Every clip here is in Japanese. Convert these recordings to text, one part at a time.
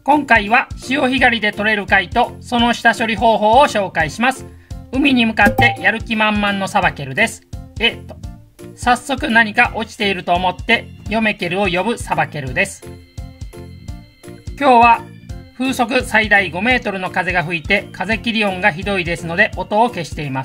今回は潮干狩りで取れる貝とその下処理方法を紹介します。海に向かってやる気満々のサバケルです。早速何か落ちていると思ってヨメケルを呼ぶサバケルです。今日は風速最大5メートルの風が吹いて風切り音がひどいですので音を消しています。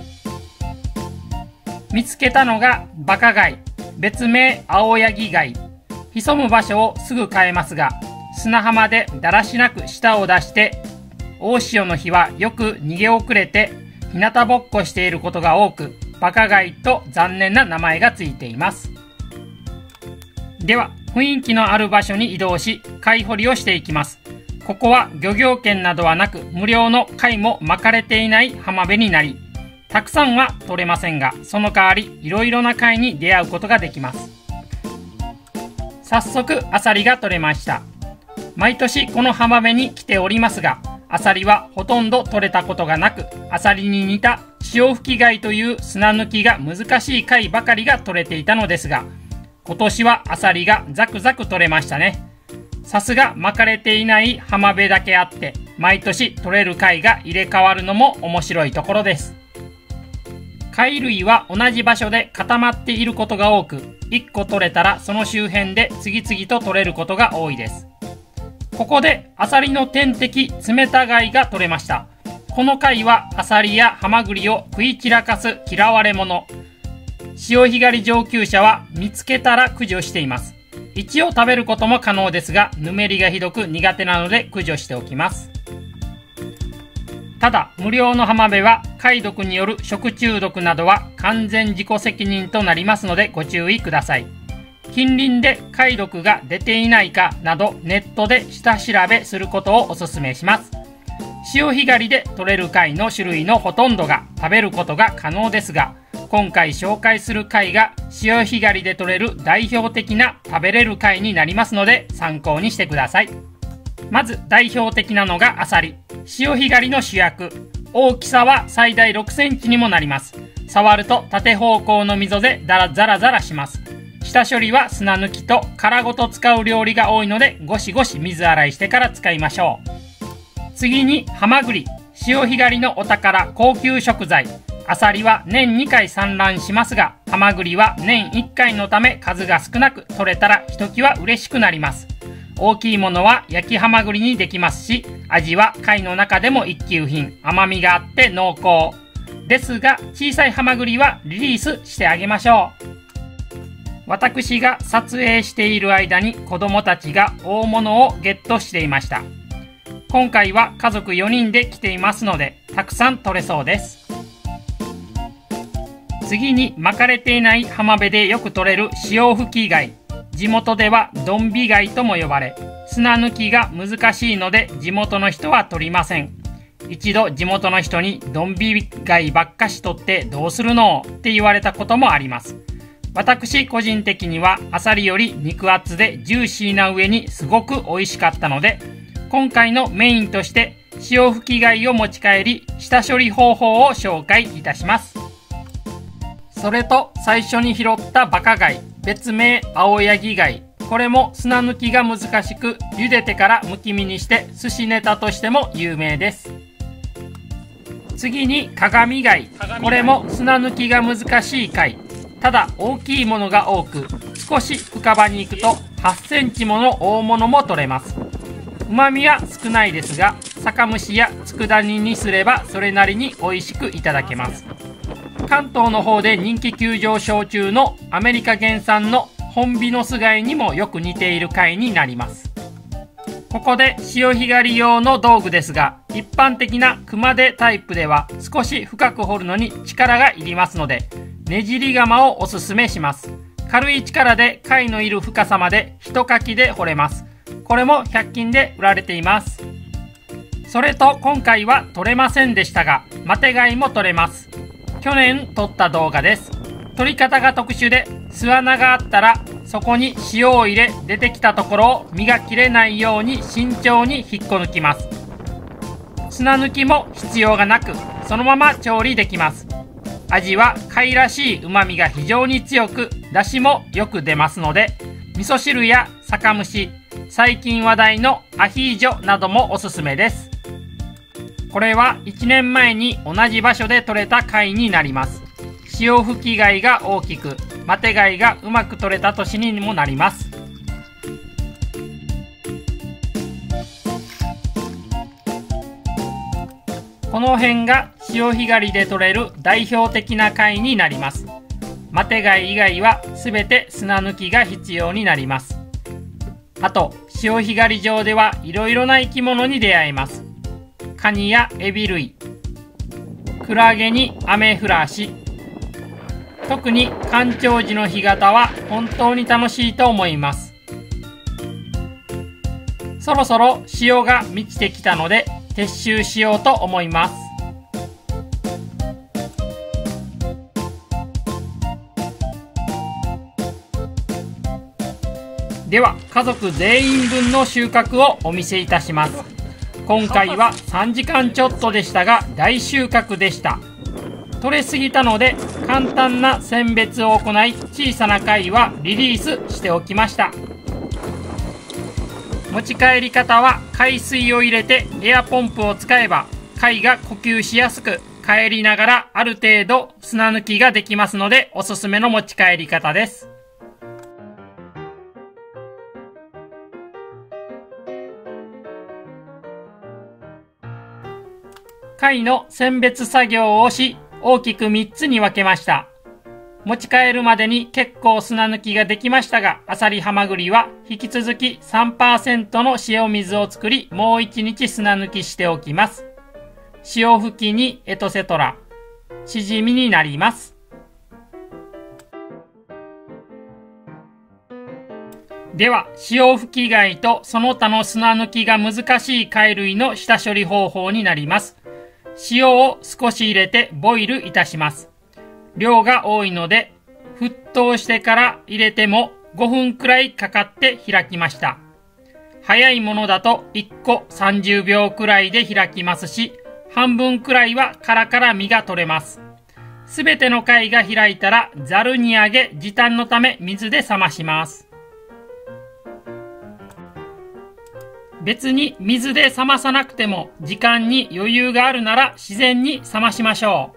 見つけたのがバカ貝、別名青柳貝。潜む場所をすぐ変えますが、砂浜でだらしなく舌を出して大潮の日はよく逃げ遅れて日向ぼっこしていることが多く、バカ貝と残念な名前がついています。では雰囲気のある場所に移動し貝掘りをしていきます。ここは漁業権などはなく無料の貝も巻かれていない浜辺になり、たくさんは取れませんが、その代わりいろいろな貝に出会うことができます。早速アサリが取れました。毎年この浜辺に来ておりますが、アサリはほとんど取れたことがなく、アサリに似た潮吹き貝という砂抜きが難しい貝ばかりが取れていたのですが、今年はアサリがザクザク取れましたね。さすが巻かれていない浜辺だけあって、毎年取れる貝が入れ替わるのも面白いところです。貝類は同じ場所で固まっていることが多く、1個取れたらその周辺で次々と取れることが多いです。ここでアサリの天敵冷た貝が取れました。この貝はアサリやハマグリを食い散らかす嫌われ者。潮干狩り上級者は見つけたら駆除しています。一応食べることも可能ですが、ぬめりがひどく苦手なので駆除しておきます。ただ無料の浜辺は貝毒による食中毒などは完全自己責任となりますのでご注意ください。近隣で貝毒が出ていないかなどネットで下調べすることをお勧めします。潮干狩りで取れる貝の種類のほとんどが食べることが可能ですが、今回紹介する貝が潮干狩りで取れる代表的な食べれる貝になりますので参考にしてください。まず代表的なのがアサリ。潮干狩りの主役。大きさは最大6センチにもなります。触ると縦方向の溝でザラザラします。下処理は砂抜きと殻ごと使う料理が多いのでゴシゴシ水洗いしてから使いましょう。次にハマグリ。潮干狩りのお宝高級食材。アサリは年2回産卵しますが、ハマグリは年1回のため数が少なく、取れたらひときわ嬉しくなります。大きいものは焼きハマグリにできますし、味は貝の中でも一級品、甘みがあって濃厚ですが、小さいハマグリはリリースしてあげましょう。私が撮影している間に子供たちが大物をゲットしていました。今回は家族4人で来ていますので、たくさん取れそうです。次に巻かれていない浜辺でよく取れる潮吹き貝。地元ではドンビ貝とも呼ばれ、砂抜きが難しいので地元の人は取りません。一度地元の人にドンビ貝ばっかし取ってどうするのって言われたこともあります。私個人的にはアサリより肉厚でジューシーな上にすごく美味しかったので、今回のメインとして潮吹き貝を持ち帰り、下処理方法を紹介いたします。それと最初に拾ったバカ貝、別名青柳貝。これも砂抜きが難しく、茹でてからむき身にして寿司ネタとしても有名です。次に鏡貝。これも砂抜きが難しい貝。ただ大きいものが多く、少し深場に行くと8センチもの大物も取れます。旨味は少ないですが、酒蒸しや佃煮にすればそれなりに美味しくいただけます。関東の方で人気急上昇中のアメリカ原産のホンビノス貝にもよく似ている貝になります。ここで潮干狩り用の道具ですが、一般的な熊手タイプでは少し深く掘るのに力がいりますので、ねじり釜をおすすめします。軽い力で貝のいる深さまで一かきで掘れます。これも100均で売られています。それと今回は取れませんでしたが、マテ貝も取れます。去年撮った動画です。取り方が特殊で、巣穴があったらそこに塩を入れ、出てきたところを身が切れないように慎重に引っこ抜きます。砂抜きも必要がなく、そのまま調理できます。味は貝らしい旨味が非常に強く、出汁もよく出ますので、味噌汁や酒蒸し、 最近話題のアヒージョなどもおすすめです。これは1年前に同じ場所で採れた貝になります。潮吹き貝が大きく、マテ貝がうまく採れた年にもなります。この辺が潮干狩りで採れる代表的な貝になります。マテ貝以外はすべて砂抜きが必要になります。あと、潮干狩り場ではいろいろな生き物に出会えます。カニやエビ類、クラゲにアメフラシ。特に干潮時の干潟は本当に楽しいと思います。そろそろ潮が満ちてきたので撤収しようと思います。では家族全員分の収穫をお見せいたします。今回は3時間ちょっとでしたが大収穫でした。取れすぎたので簡単な選別を行い、小さな貝はリリースしておきました。持ち帰り方は海水を入れてエアポンプを使えば貝が呼吸しやすく、帰りながらある程度砂抜きができますのでおすすめの持ち帰り方です。貝の選別作業をし、大きく3つに分けました。持ち帰るまでに結構砂抜きができましたが、アサリハマグリは引き続き 3% の塩水を作り、もう1日砂抜きしておきます。潮吹きにエトセトラ、シジミになります。では、潮吹き貝とその他の砂抜きが難しい貝類の下処理方法になります。塩を少し入れてボイルいたします。量が多いので、沸騰してから入れても5分くらいかかって開きました。早いものだと1個30秒くらいで開きますし、半分くらいは殻から身が取れます。すべての貝が開いたらざるにあげ、時短のため水で冷まします。別に水で冷まさなくても時間に余裕があるなら自然に冷ましましょ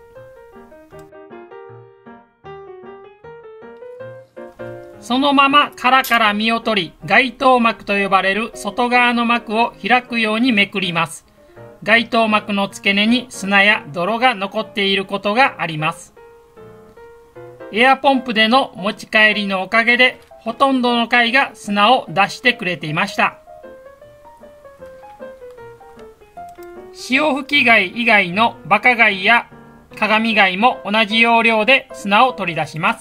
う。そのまま殻から身を取り、外頭膜と呼ばれる外側の膜を開くようにめくります。外頭膜の付け根に砂や泥が残っていることがあります。エアポンプでの持ち帰りのおかげでほとんどの貝が砂を出してくれていました。潮吹き貝以外のバカ貝や鏡貝も同じ要領で砂を取り出します。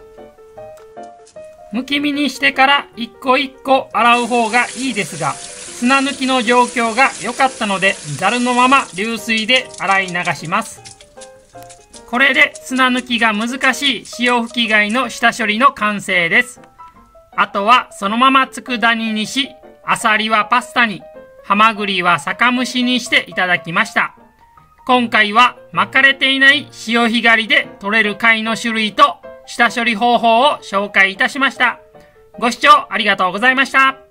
むき身にしてから一個一個洗う方がいいですが、砂抜きの状況が良かったのでザルのまま流水で洗い流します。これで砂抜きが難しい潮吹き貝の下処理の完成です。あとはそのまま佃煮にし、アサリはパスタに、ハマグリは酒蒸しにしていただきました。今回は巻かれていない潮干狩りで取れる貝の種類と下処理方法を紹介いたしました。ご視聴ありがとうございました。